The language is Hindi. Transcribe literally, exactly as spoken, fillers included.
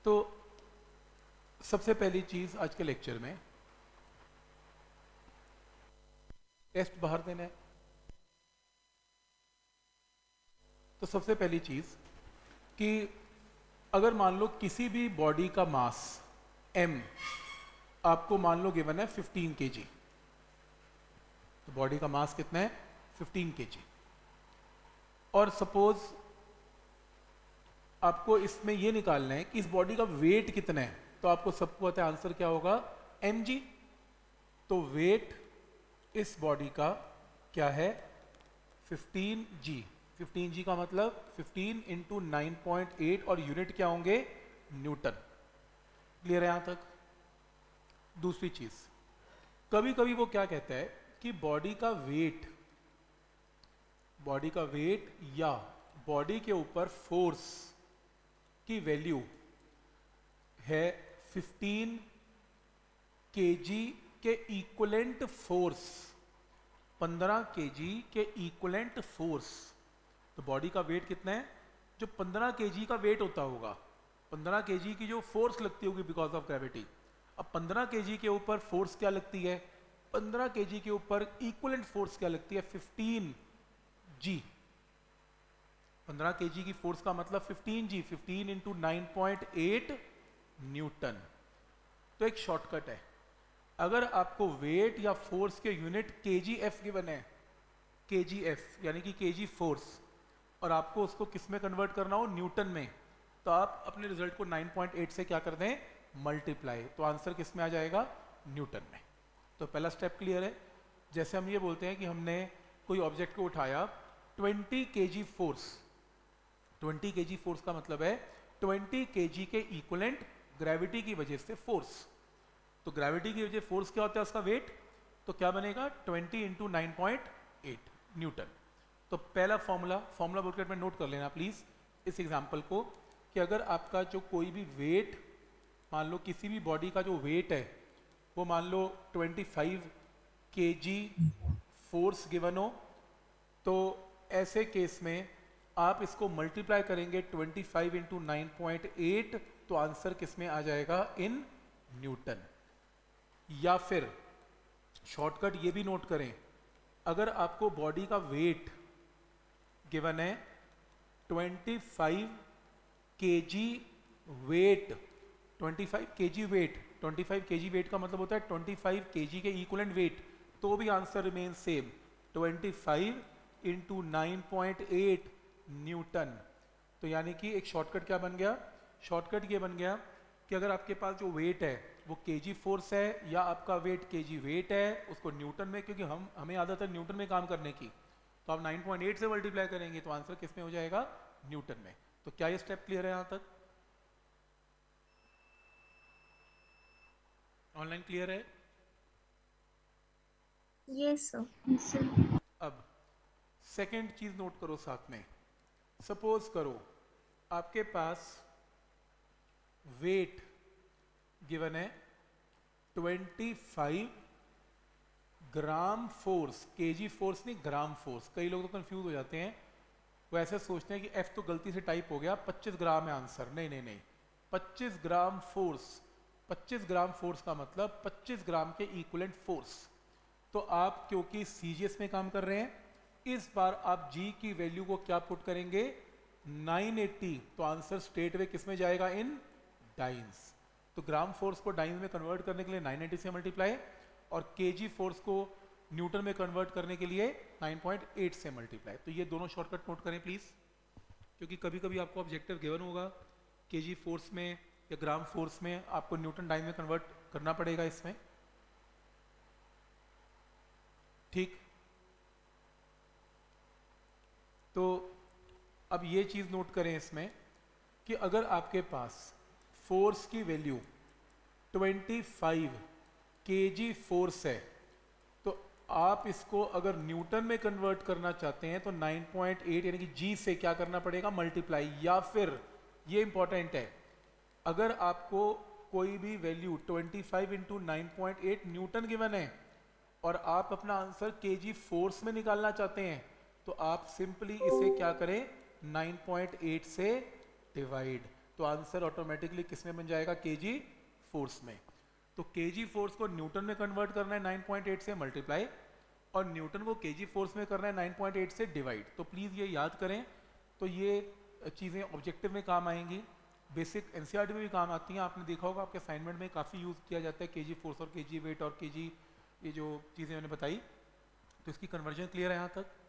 तो सबसे पहली चीज आज के लेक्चर में टेस्ट बाहर देना है। तो सबसे पहली चीज कि अगर मान लो किसी भी बॉडी का मास m आपको मान लो गिवन है फिफ्टीन केजी, तो बॉडी का मास कितना है फिफ्टीन केजी, और सपोज आपको इसमें यह निकालना है कि इस बॉडी का वेट कितना है, तो आपको सबको पता है आंसर क्या होगा mg। तो वेट इस बॉडी का क्या है फिफ्टीन जी। फिफ्टीन जी का मतलब fifteen into nine point eight और यूनिट क्या होंगे न्यूटन। क्लियर है यहां तक। दूसरी चीज, कभी कभी वो क्या कहता है कि बॉडी का वेट बॉडी का वेट या बॉडी के ऊपर फोर्स की वैल्यू है फिफ्टीन केजी के इक्वलेंट फोर्स, पंद्रह केजी के इक्वलेंट फोर्स। तो बॉडी का वेट कितना है जो पंद्रह केजी का वेट होता होगा, पंद्रह केजी की जो फोर्स लगती होगी बिकॉज ऑफ ग्रेविटी। अब पंद्रह केजी के ऊपर फोर्स क्या लगती है, पंद्रह केजी के ऊपर इक्वलेंट फोर्स क्या लगती है फिफ्टीन जी। पंद्रह केजी की फोर्स का मतलब fifteen g, fifteen into nine point eight newton. तो एक शॉर्टकट है, अगर आपको वेट या फोर्स के यूनिट केजी एफ गिवन है, केजी एफ यानी कि केजी फोर्स, और आपको उसको किस में कन्वर्ट करना हो न्यूटन में, तो आप अपने रिजल्ट को नाइन पॉइंट एट से क्या कर दें मल्टीप्लाई, तो आंसर किस में आ जाएगा न्यूटन में। तो पहला स्टेप क्लियर है। जैसे हम ये बोलते हैं कि हमने कोई ऑब्जेक्ट को उठाया twenty kg force, twenty kg force का मतलब है ट्वेंटी केजी के इक्वलेंट ग्रेविटी की वजह से फोर्स। तो ग्रेविटी की वजह फोर्स क्या होता है उसका वेट, तो क्या बनेगा twenty into nine point eight newton. तो पहला फॉर्मूला फॉर्मूला बुकलेट में नोट कर लेना प्लीज इस एग्जांपल को, कि अगर आपका जो कोई भी वेट, मान लो किसी भी बॉडी का जो वेट है वो मान लो twenty five kg force given हो, तो ऐसे केस में आप इसको मल्टीप्लाई करेंगे twenty five into nine point eight, तो आंसर किस में आ जाएगा इन न्यूटन। या फिर शॉर्टकट ये भी नोट करें, अगर आपको बॉडी का वेट गिवन है twenty five kg weight, twenty five kg weight, twenty five kg weight का मतलब होता है ट्वेंटी फाइव केजी के इक्वलेंट वेट, तो भी answer remain same twenty five into nine point eight newton. तो यानी कि एक शॉर्टकट क्या बन गया, शॉर्टकट ये बन गया कि अगर आपके पास जो वेट है वो केजी फोर्स है या आपका वेट केजी वेट है, उसको न्यूटन में, क्योंकि हम हमें आदत है न्यूटन में काम करने की, तो आप नाइन पॉइंट एट से मल्टीप्लाई करेंगे तो आंसर किस में हो जाएगा न्यूटन में। तो क्या ये स्टेप क्लियर है यहां तक, ऑनलाइन क्लियर है? Yes sir. अब सेकंड चीज नोट करो साथ में। सपोज करो आपके पास वेट गिवन है twenty five gram force, kg force नहीं ग्राम फोर्स। कई लोग तो कंफ्यूज हो जाते हैं, वो ऐसे सोचते हैं कि एफ तो गलती से टाइप हो गया, पच्चीस ग्राम है आंसर। नहीं नहीं नहीं, पच्चीस ग्राम फोर्स, पच्चीस ग्राम फोर्स का मतलब पच्चीस ग्राम के इक्विवेलेंट फोर्स। तो आप क्योंकि सीजीएस में काम कर रहे हैं, इस बार आप जी की वैल्यू को क्या पुट करेंगे नाइन एटी, तो आंसर स्ट्रेट वे किस में जाएगा इन डाइंस। तो ग्राम फोर्स को डाइंस में कन्वर्ट करने के लिए नाइन एटी से मल्टीप्लाई, और केजी फोर्स को न्यूटन में कन्वर्ट करने के लिए नाइन पॉइंट एट से मल्टीप्लाई। तो ये दोनों शॉर्टकट नोट करें प्लीज, क्योंकि कभी कभी आपको ऑब्जेक्टिव गिवन होगा केजी फोर्स में या ग्राम फोर्स में, आपको न्यूटन डाइंस में कन्वर्ट करना पड़ेगा इसमें। ठीक, तो अब ये चीज नोट करें इसमें कि अगर आपके पास फोर्स की value twenty five kg force है, तो आप इसको अगर न्यूटन में कन्वर्ट करना चाहते हैं तो नाइन पॉइंट एट यानी कि जी से क्या करना पड़ेगा मल्टीप्लाई। या फिर ये इंपॉर्टेंट है, अगर आपको कोई भी value twenty five into nine point eight newton given है और आप अपना आंसर केजी फोर्स में निकालना चाहते हैं, तो आप सिंपली इसे क्या करें नाइन पॉइंट एट से डिवाइड। तो आंसर ऑटोमेटिकली किस में बन जाएगा, केजी फोर्स में। तो केजी फोर्स को न्यूटन में कन्वर्ट करना है नाइन पॉइंट एट से मल्टीप्लाई, और न्यूटन को केजी फोर्स में करना है नाइन पॉइंट एट से डिवाइड। तो प्लीज़ ये याद करें, तो ये चीज़ें ऑब्जेक्टिव में काम आएंगी, बेसिक एनसीईआरटी में भी काम आती हैं। आपने देखा होगा आपके असाइनमेंट में काफ़ी यूज़ किया जाता है केजी फोर्स और केजी वेट और केजी, ये जो चीज़ें मैंने बताई। तो इसकी कन्वर्जन क्लियर है यहाँ तक?